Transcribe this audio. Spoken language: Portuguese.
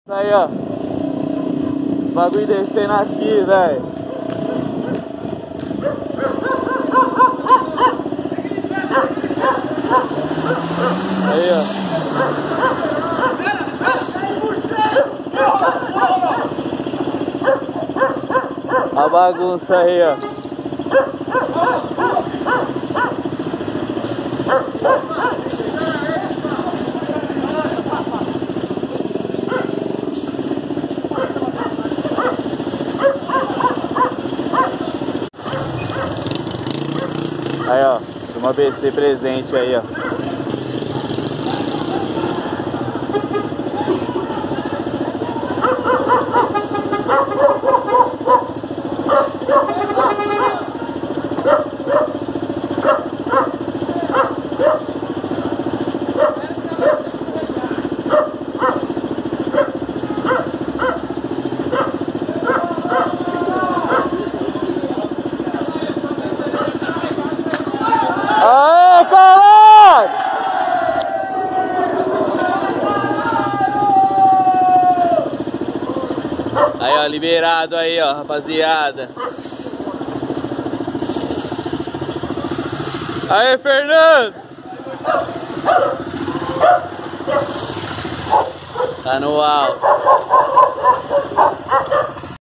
Aí, ó. O bagulho descendo aqui, velho. Aí, ó. A bagunça aí, ó. Aí, ó, tem uma BC presente aí, ó. Aí, ó, liberado aí, ó, rapaziada. Aí, Fernando! Tá no alto.